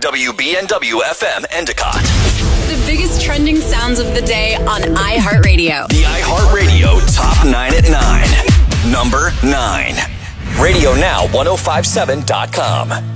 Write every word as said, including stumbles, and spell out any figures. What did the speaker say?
W B N W F M Endicott. The biggest trending sounds of the day on iHeartRadio. The iHeartRadio Top nine at nine. Number nine. Radio Now ten fifty-seven dot com.